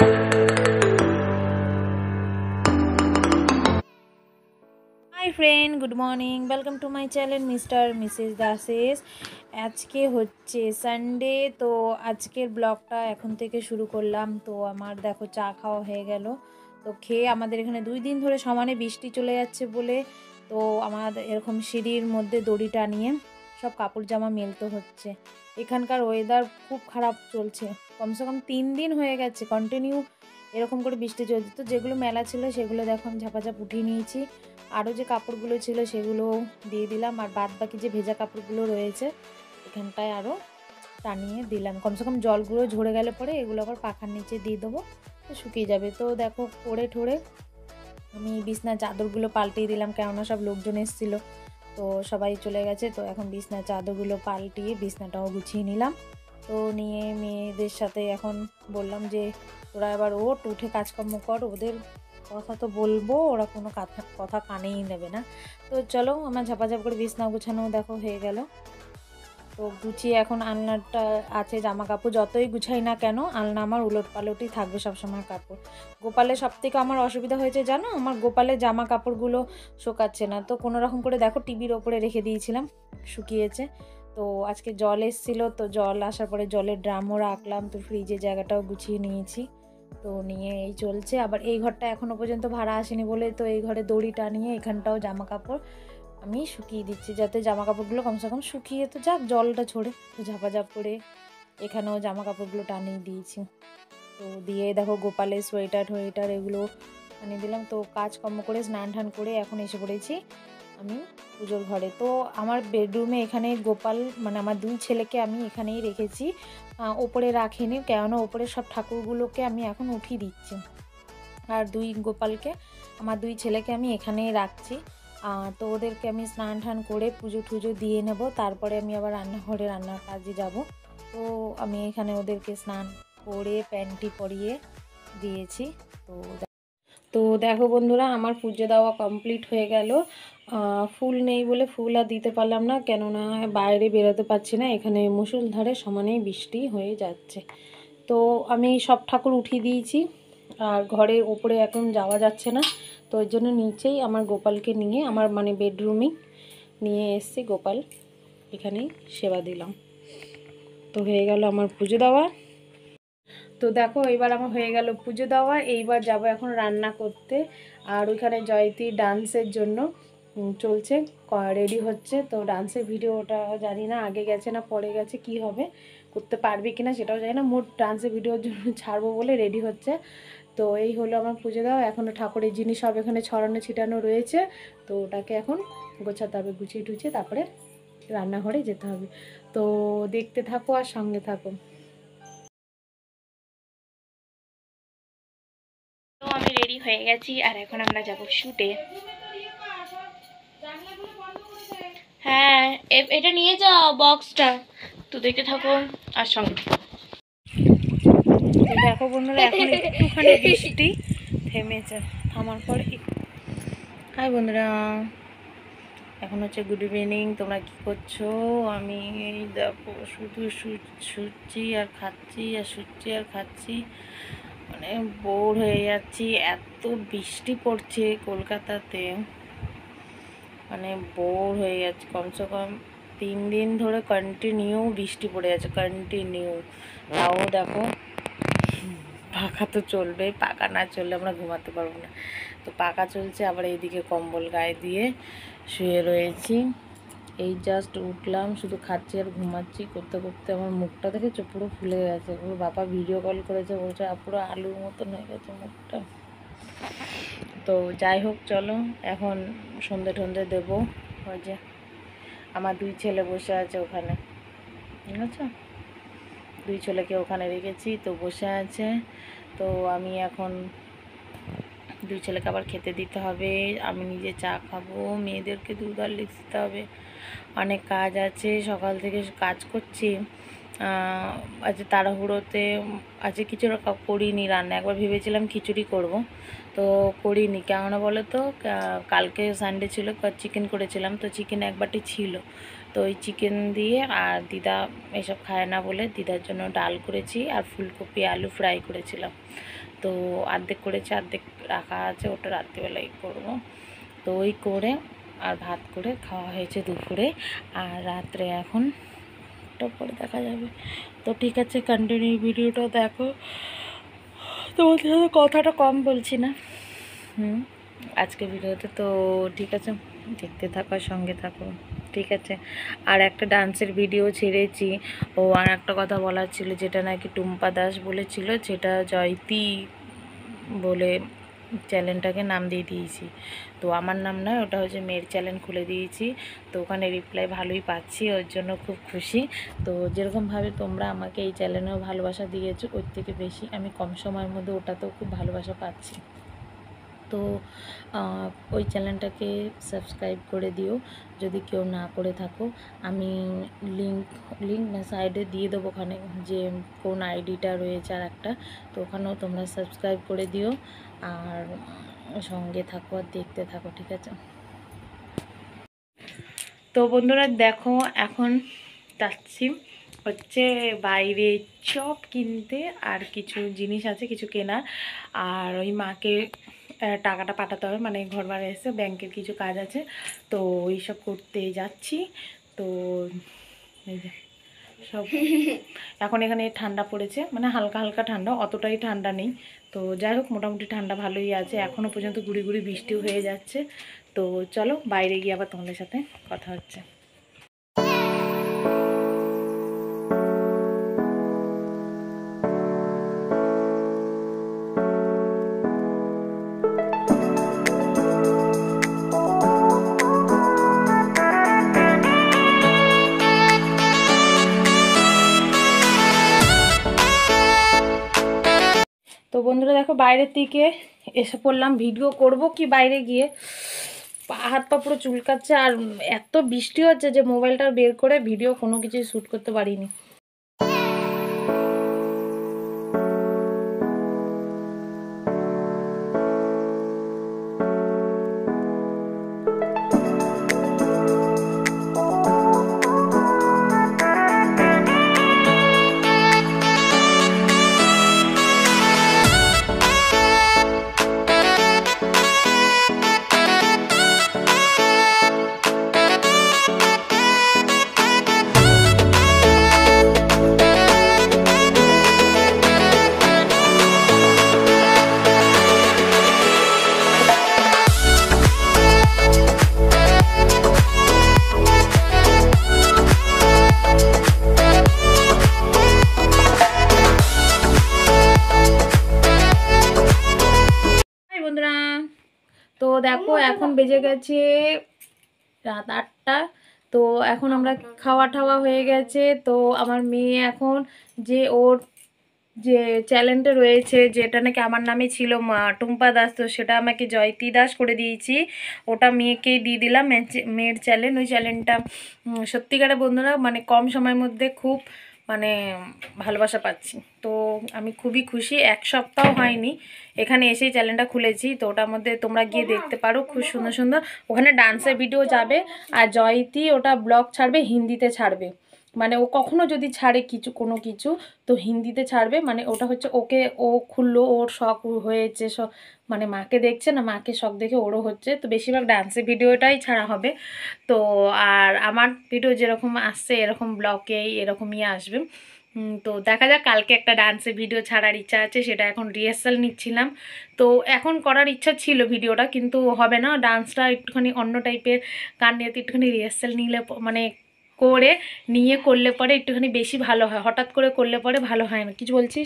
High friend, good morning. Welcome to my channel mister missus Dases. আজকে হচ্ছে Sunday, তো আজকের ব্লগটা এখন থেকে শুরু করলাম। তো আমার দেখো চা খাওয়া হয়ে গেল। তো খেয়ে আমাদের এখানে 2 দিন ধরে সমানে বৃষ্টি চলে যাচ্ছে বলে তো আমাদের এরকম সিঁড়ির মধ্যে দড়ি টানিয়ে সব কাপড় জামা মেলতে হচ্ছে। এখানকার ওয়েদার খুব খারাপ চলছে, কমসে কম 3 দিন হয়ে গেছে কন্টিনিউ এরকম করে বৃষ্টি চলছে। তো যেগুলো মেলা ছিল সেগুলো দেখো আমি ঝাপাঝাপ উঠিয়ে নিয়েছি। আরও যে কাপড়গুলো ছিল সেগুলো দিয়ে দিলাম, আর বাদ বাকি যে ভেজা কাপড়গুলো রয়েছে এখানটায় আরও টানিয়ে দিলাম। কমসে কম জলগুলো ঝরে গেলে পরে এগুলো আবার পাখার নিচে দিয়ে দেবো, তো শুকিয়ে যাবে। তো দেখো করে ঠোরে আমি বিছনার চাদরগুলো পাল্টিয়ে দিলাম, কেননা সব লোকজন এসেছিলো, তো সবাই চলে গেছে। তো এখন বিছনার চাদরগুলো পাল্টিয়ে বিছনাটাও গুছিয়ে নিলাম। তো নিয়ে মেয়েদের সাথে এখন বললাম যে তোরা এবার উঠে কাজকর্ম কর, ওদের কথা তো বলবো, ওরা কোনো কথা কানেই নেবে না। তো চলো, আমার ঝাপাঝাপ করে বিছনা গুছানো দেখো হয়ে গেল। তো গুছিয়ে এখন আলনাটা আছে, জামা কাপড় যতই গুছাই না কেন আলনা আমার উলট পালটই থাকবে সবসময় কাপড়। গোপালের সব থেকে আমার অসুবিধা হয়েছে জানো, আমার গোপালের জামা কাপড়গুলো শোকাচ্ছে না। তো কোনো রকম করে দেখো টিভির ওপরে রেখে দিয়েছিলাম, শুকিয়েছে। তো আজকে জল এসেছিলো, তো জল আসার পরে জলের ড্রামও রাখলাম, তো ফ্রিজের জায়গাটাও গুছিয়ে নিয়েছি। তো নিয়ে এই চলছে। আবার এই ঘরটা এখনও পর্যন্ত ভাড়া আসেনি বলে তো এই ঘরে দড়ি টানিয়ে এখানটাও জামা কাপড় আমি শুকিয়ে দিচ্ছি, যাতে জামা কাপড়গুলো কমসে কম শুকিয়ে তো যাক, জলটা ছড়ে। তো ঝাপাঝাপ করে এখানেও জামা কাপড়গুলো টানিয়ে দিয়েছি। তো দিয়ে দেখো গোপালের সোয়েটার এগুলো আনিয়ে দিলাম। তো কাজকর্ম করে স্নান টান করে এখন এসে পড়েছি আমি পুজোর ঘরে। তো আমার বেডরুমে এখানে গোপাল মানে আমার 2 ছেলেকে আমি এখানেই রেখেছি, ওপরে রাখিনি, কেননা ওপরে সব ঠাকুরগুলোকে আমি এখন উঠিয়ে দিচ্ছি। আর 2 গোপালকে, আমার 2 ছেলেকে আমি এখানেই রাখছি। তো ওদেরকে আমি স্নান টান করে পুজো টুজো দিয়ে নেব, তারপরে আমি আবার রান্নাঘরে রান্নার কাজে যাব। তো আমি এখানে ওদেরকে স্নান করে প্যান্টি পরিয়ে দিয়েছি। তো তো দেখো বন্ধুরা, আমার পুজো দেওয়া কমপ্লিট হয়ে গেল। ফুল নেই বলে ফুল আর দিতে পারলাম না, কেননা বাইরে বেরোতে পারছি না, এখানে মুষলধারে সমানেই বৃষ্টি হয়ে যাচ্ছে। তো আমি সব ঠাকুর উঠিয়ে দিয়েছি, আর ঘরে ওপরে এখন যাওয়া যাচ্ছে না, তো ওই জন্য নিচেই আমার গোপালকে নিয়ে আমার মানে বেডরুমেই নিয়ে এসেছি। গোপাল এখানেই সেবা দিলাম। তো হয়ে গেল আমার পুজো দেওয়া। তো দেখো এবার আমার হয়ে গেল পুজো দেওয়া, এইবার যাব এখন রান্না করতে। আর ওইখানে জয়তী ডান্সের জন্য চলছে, রেডি হচ্ছে। তো ডান্সের ভিডিওটা জানি না আগে গেছে না পরে গেছে, কি হবে, করতে পারবে কিনা সেটাও জানি না। মোট ডান্সের ভিডিওর জন্য ছাড়বো বলে রেডি হচ্ছে। তো এই হলো আমার পুজো দেওয়া। এখনও ঠাকুরের জিনিস সব এখানে ছড়ানো ছিটানো রয়েছে, তো ওটাকে এখন গোছাতে হবে, গুছিয়ে টুছিয়ে তারপরে রান্নাঘরে যেতে হবে। তো দেখতে থাকো আর সঙ্গে থাকো। তো আমি রেডি হয়ে গেছি, আর এখন আমরা যাব শুটে। হ্যাঁ, এটা নিয়ে যাও বক্সটা। তো দেখতে থাকো আর সঙ্গে থাকো। দেখো বন্ধুরা, এখন একটুখানি বৃষ্টি থেমেছে, থামার পরে। হাই বন্ধুরা, এখন হচ্ছে গুড ইভিনিং। তোমরা কি করছো? আমি এই দেখো শুধু শুচ্ছি আর খাচ্ছি আর শুচ্ছি আর খাচ্ছি, মানে বোর হয়ে যাচ্ছি। এত বৃষ্টি পড়ছে কলকাতাতে, মানে বোর হয়ে যাচ্ছে। কমসে কম 3 দিন ধরে কন্টিনিউ বৃষ্টি পড়ে যাচ্ছে, কন্টিনিউ। তাও দেখো পাখা তো চলবে, পাখা না চললে আমরা ঘুমাতে পারবো না। তো পাখা চলছে, আবার এইদিকে কম্বল গায়ে দিয়ে শুয়ে রয়েছি। এই জাস্ট উঠলাম, শুধু খাচ্ছি আর ঘুমাচ্ছি করতে করতে আমার মুখটা দেখেছো পুরো ফুলে গেছে। পুরো বাবা ভিডিও কল করেছে, বলছে পুরো আলুর মতন হয়ে গেছে মুখটা। তো যাই হোক, চলো এখন সন্ধে টন্ধে দেবো। ওই যে আমার 2 ছেলে বসে আছে ওখানে, ঠিক আছে, 2 ছেলেকে ওখানে রেখেছি, তো বসে আছে। তো আমি এখন 2 ছেলেকে আবার খেতে দিতে হবে, আমি নিজে চা খাবো, মেয়েদেরকে দুধ আর দিতে হবে। অনেক কাজ আছে, সকাল থেকে কাজ করছি। আজকে তাড়াহুড়োতে আজকে কিছু করিনি রান্না। একবার ভেবেছিলাম খিচুড়ি করব, তো করিনি। কেননা বলো তো, কালকে সানডে ছিল, চিকেন করেছিলাম, তো চিকেন 1 বাটি ছিল, তো ওই চিকেন দিয়ে, আর দিদা এসব খায় না বলে দিদার জন্য ডাল করেছি, আর ফুলকপি আলু ফ্রাই করেছিলাম। তো অর্ধেক করেছি, অর্ধেক রাখা আছে, ওটা রাত্রিবেলায় করব। তো ওই করে আর ভাত করে খাওয়া হয়েছে দুপুরে, আর রাত্রে এখন পরে দেখা যাবে। তো ঠিক আছে, কন্টিনিউ ভিডিওটা দেখো। তোমাদের সাথে কথাটা কম বলছি না আজকে ভিডিওতে। তো ঠিক আছে, দেখতে থাকো, সঙ্গে থাকো, ঠিক আছে। আর একটা ডান্সের ভিডিও ছেড়েছি। ও আর একটা কথা বলার ছিল, যেটা নাকি টুম্পা দাস বলেছিল, যেটা জয়তী বলে চ্যানেলটাকে নাম দিয়ে দিয়েছি। তো আমার নাম নয়, ওটা হচ্ছে মেয়ের চ্যানেল খুলে দিয়েছি। তো ওখানে রিপ্লাই ভালোই পাচ্ছি, ওর জন্য খুব খুশি। তো যেরকমভাবে তোমরা আমাকে এই চ্যানেলেও ভালোবাসা দিয়েছো, ওর থেকে বেশি আমি কম সময়ের মধ্যে ওটাতেও খুব ভালোবাসা পাচ্ছি। তো ওই চ্যানেলটাকে সাবস্ক্রাইব করে দিও যদি কেউ না করে থাকো। আমি লিঙ্ক না সাইডে দিয়ে দেবো, ওখানে যে কোন আইডিটা রয়েছে আর একটা। তো ওখানেও তোমরা সাবস্ক্রাইব করে দিও, আর সঙ্গে থাকো আর দেখতে থাকো, ঠিক আছে। তো বন্ধুরা দেখো, এখন যাচ্ছি হচ্ছে বাইরে চপ কিনতে, আর কিছু জিনিস আছে কিছু কেনার, আর ওই মাকে টাকাটা পাঠাতে হবে, মানে ঘর ভাড়া এসে ব্যাংকের কিছু কাজ আছে, তো এইসব করতে যাচ্ছি। তো এই যে সব এখন এখানে ঠান্ডা পড়েছে, মানে হালকা হালকা ঠান্ডা, অতটাই ঠান্ডা নেই। তো যাই হোক, মোটামুটি ঠান্ডা ভালোই আছে, এখনও পর্যন্ত গুড়ি গুড়ি বৃষ্টিও হয়ে যাচ্ছে। তো চলো বাইরে গিয়ে আবার তোমাদের সাথে কথা হচ্ছে। তো বন্ধুরা দেখো, বাইরের দিকে এসে পড়লাম, ভিডিও করব কি বাইরে গিয়ে, হাত পা পুরো চুলকাচ্ছে, আর এত বৃষ্টি হচ্ছে যে মোবাইলটা বের করে ভিডিও কোনো কিছুই শ্যুট করতে পারিনি। বন্ধুরা তো দেখো, এখন বেজে গেছে রাত 8টা। তো এখন আমরা খাওয়া টাওয়া হয়ে গেছে। তো আমার মেয়ে এখন যে ওর যে চ্যানেলটা রয়েছে, যেটা নাকি আমার নামে ছিল টুম্পা দাস, তো সেটা আমাকে জয়তী দাস করে দিয়েছি, ওটা মেয়েকেই দিয়ে দিলাম, মেয়ের চ্যানেল। ওই চ্যানেলটা সত্যিকারে বন্ধুরা, মানে কম সময়ের মধ্যে খুব মানে ভালোবাসা পাচ্ছি। তো আমি খুবই খুশি, 1 সপ্তাহ হয়নি এখানে এসেই চ্যানেলটা খুলেছি। তো ওটার মধ্যে তোমরা গিয়ে দেখতে পারো, খুব সুন্দর সুন্দর ওখানে ডান্সের ভিডিও যাবে, আর জয়তী ওটা ব্লগ ছাড়বে, হিন্দিতে ছাড়বে। মানে ও কখনো যদি ছাড়ে কোনো কিছু, তো হিন্দিতে ছাড়বে। মানে ওটা হচ্ছে ওকে, ও খুললো, ওর শখ হয়েছে, মানে মাকে দেখছে না, মাকে শখ দেখে ওরও হচ্ছে। তো বেশিরভাগ ডান্সের ভিডিওটাই ছাড়া হবে। তো আর আমার ভিডিও যেরকম আসছে এরকম ব্লগেই এরকমই আসবে। তো দেখা যাক, কালকে একটা ডান্সের ভিডিও ছাড়ার ইচ্ছা আছে, সেটা এখন রিহার্সাল নিচ্ছিলাম। তো এখন করার ইচ্ছা ছিল ভিডিওটা, কিন্তু হবে না, ডান্সটা একটুখানি অন্য টাইপের, গান নিয়ে একটুখানি রিহার্সাল নিলে মানে করে নিয়ে করলে পরে একটুখানি বেশি ভালো হয়, হঠাৎ করে করলে পরে ভালো হয় না। কিছু বলছিস?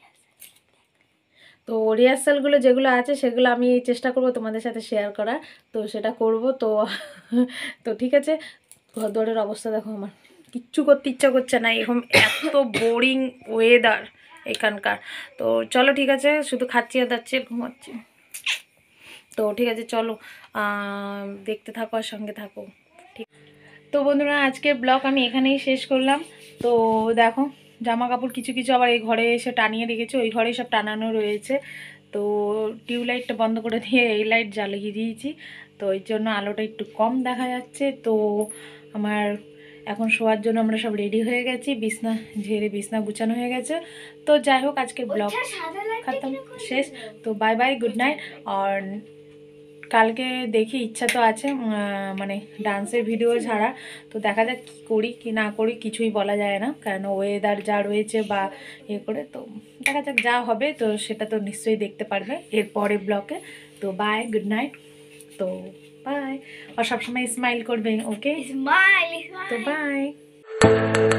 তো রিহার্সালগুলো যেগুলো আছে সেগুলো আমি চেষ্টা করব তোমাদের সাথে শেয়ার করার, তো সেটা করব। তো তো ঠিক আছে। ঘর দৌড়ের অবস্থা দেখো, আমার কিচ্ছু করতে ইচ্ছা করছে না, এরকম এত বোরিং ওয়েদার এখানকার। তো চলো ঠিক আছে, শুধু খাচ্ছি আর দাচ্ছি আর ঘুমাচ্ছি। তো ঠিক আছে, চলো দেখতে থাকো আর সঙ্গে থাকো, ঠিক। তো বন্ধুরা, আজকের ব্লগ আমি এখানেই শেষ করলাম। তো দেখো, জামা কাপড় কিছু কিছু আবার এই ঘরে এসে টানিয়ে রেখেছে, ওই ঘরেই সব টানানো রয়েছে। তো টিউবলাইটটা বন্ধ করে দিয়ে এই লাইট জ্বালিয়ে দিয়েছি, তো ওই জন্য আলোটা একটু কম দেখা যাচ্ছে। তো আমার এখন শোয়ার জন্য আমরা সব রেডি হয়ে গেছি, বিছনা ঝেড়ে বিছনা গুছানো হয়ে গেছে। তো যাই হোক আজকের ব্লগ খতম, শেষ। তো বাই বাই, গুড নাইট। আর কালকে দেখি, ইচ্ছা তো আছে মানে ডান্সের ভিডিও ছাড়া। তো দেখা যাক কী করি কি না করি, কিছুই বলা যায় না, কারণ ওয়েদার যা রয়েছে বা করে। তো দেখা যাক, যা হবে তো সেটা তো নিশ্চয়ই দেখতে পারবে এর পরে ব্লগে। তো বাই, গুড নাইট। তো বাই, আর সবসময় স্মাইল করবে, ওকে? স্মাইল। তো বাই।